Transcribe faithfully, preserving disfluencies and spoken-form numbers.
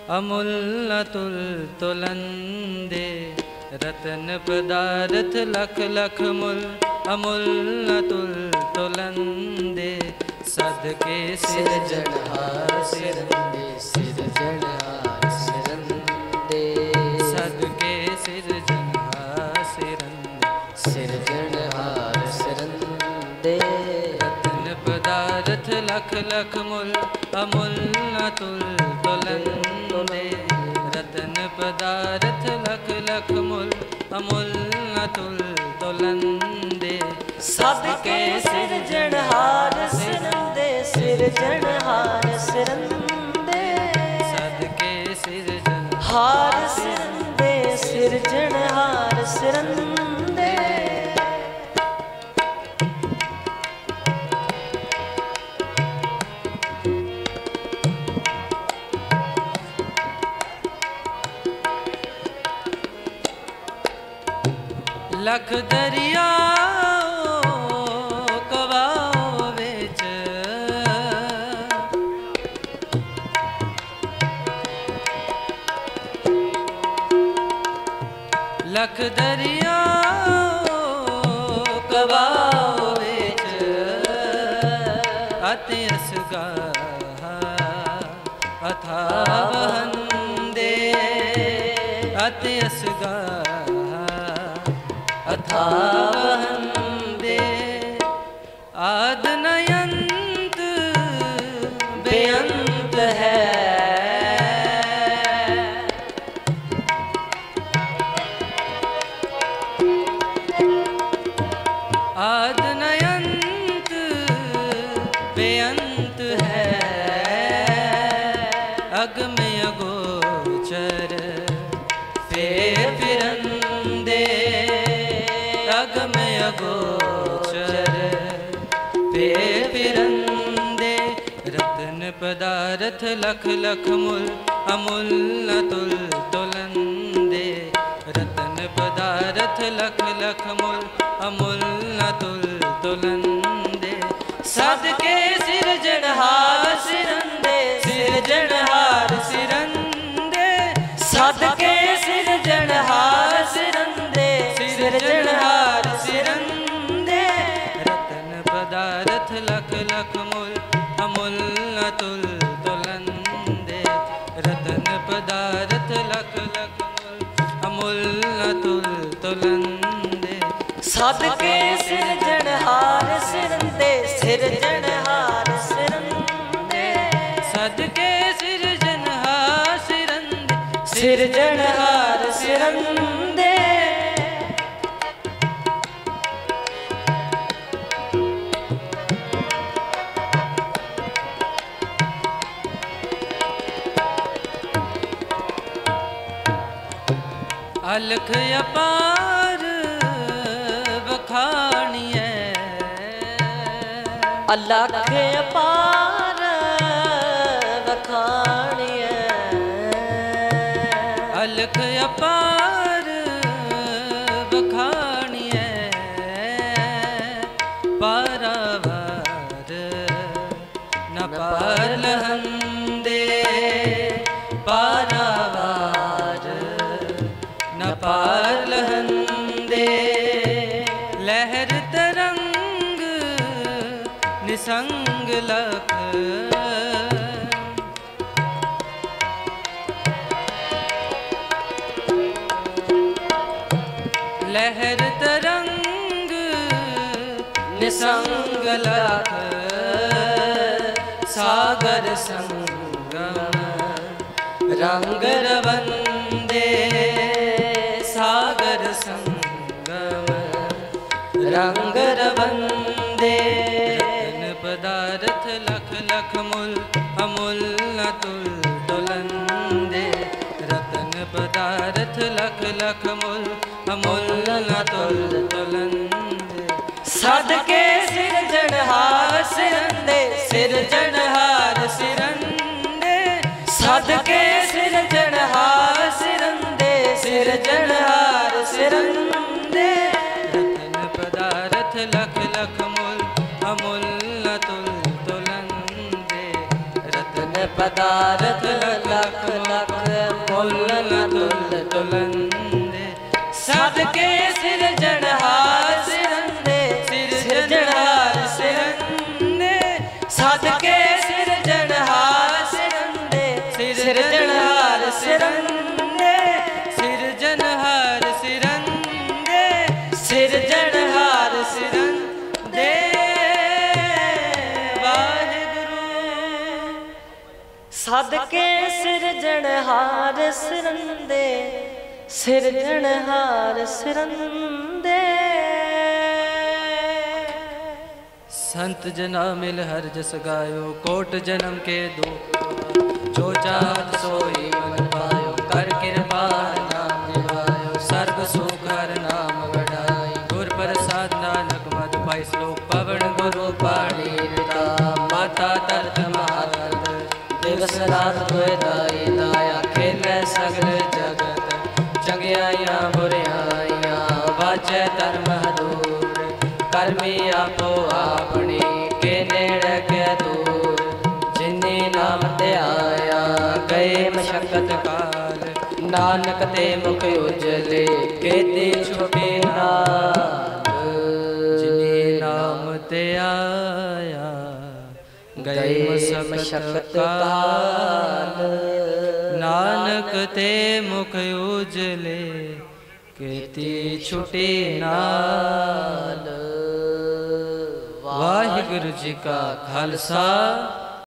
अमूल अतुल तुलंदे रतन पदार्थ लख लख मूल अमूल अतुल तुलंदे सदके सिरजनहार सिरंदे सिरजनहार सिरंदे सदके सिरजनहार सिरंदे सिरजनहार सिरंदे रतन पदार्थ लख लख मूल अमूल अतुल तुलंदे रतन पदार्थ लख लख मूल अमूल अतुल तुलंदे सदके सिरजनहार सिरंदे सिरजनहार सिरंदे सदके सिरजनहार सिरंदे सिरजनहार सिरंदे लख दरिया कवाओ विच लख दरिया कवाओ विच अति असगा अथाह वहंदे अति असगा अथावहंदे आद नयंत बेअंत है आद नयंत बेअंत है अग में अगोचर फेर फिरंदे अग में अगोचर फेर फिरंदे रतन पदार्थ लख लख मूल अमूल अतुल तुलंदे रतन पदार्थ लख लख मूल अमूल अतुल तुलंदे सदके सिरजनहार सिरंदे सिरजनहार सिरंदे सदके सिरजनहार सिरंदे सिरजनहार सिरंदे रतन पदार्थ लख लख मूल अमूल अतुल तुलंदे रतन पदार्थ लख लख मूल अमूल अतुल तुलंदे सदके सिरजनहार सिरंदे सिरजनहार सिरंदे सदके सिरजनहार सिरंदे सिरजनहार सिरंदे अलख अपार बखानिए अलख अपार बखानिए अलख अपार बखानिए पारावार न पार लहंदे पारावार न पार लहंदे लहर तरंग निसंग लख लहर तरंग निसंग लख सागर संगम रंग रवंदे सागर संगम रंग रवंदे रतन पदार्थ लख लख मूल अमूल अतुल तुलंदे रतन पदार्थ लख लख मूल अमूल अतुल तुलंदे सदके सिरजनहार सिरंदे सिरजनहार सिरंदे सदके सिरजनहार सिरंदे सिरजनहार सिरंदे रतन पदार्थ लख लख मूल अमूल अतुल तुलंदे रतन पदार्थ लख ਲਖ ਮੁੱਲ ਨ ਤੁਲ ਤੁਲੰਦੇ ਸਦਕੇ ਸਿਰਜਣਹਾਰ ਸਿਰੰਦੇ ਸਿਰਜਣਹਾਰ ਸਿਰੰਦੇ ਸਦਕੇ ਸਿਰਜਣਹਾਰ ਸਿਰੰਦੇ ਸਿਰਜਣਹਾਰ ਸਿਰੰਦੇ ਸਿਰਜਣਹਾਰ ਸਿਰੰਦੇ ਸਿਰਜਣਹਾਰ ਸਿਰੰਦੇ ਸਦਕੇ ਸਿਰਜਣਹਾਰ ਸਿਰੰਦੇ ਸਿਰਜਣਹਾਰ ਸਿਰੰਦੇ संत जना मिल हर जस गायो कोट जन्म के दुख जो चाहत सोई मन पायो कर कृपा नाम निभायो सर्व सुख हर नाम बढ़ाई गुर प्रसाद नानक मद पाई श्लोक पवन गुरु पाणी रिता माता तरत महारत दिवस रात होए दाई दाया खेले सगल जगत चंगियाइयां बुरियाइयां वाचे धर्म हदूर करमी आपो अपनी के नेड़ के दूर जिन्नी नाम ते आया गए मशक्कत काल नानक ते मुख उजले केती छुपी नाल जिन्नी नाम ते आया गए मशक्कत काल नानक ते मुख उजले केती छुटी नाल। वाहिगुरु जी का खालसा